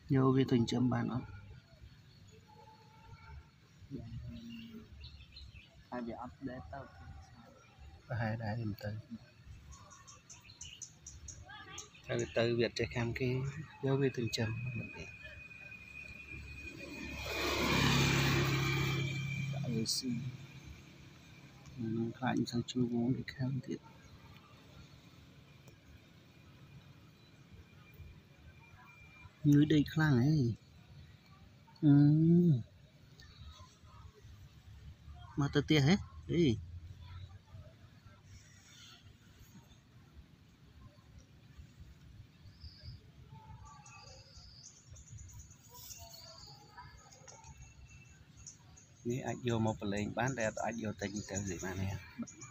vô vi từng chấm bàn đó hai giờ update tao hai đại điểm từ Việt chạy cam cái vô vi từng chấm đại sư khai sang chú vốn để khám thiệt dưới đây khang ấy mà tao tia hết đi ní anh vô một lần bán ra anh vô tình theo gì mà nè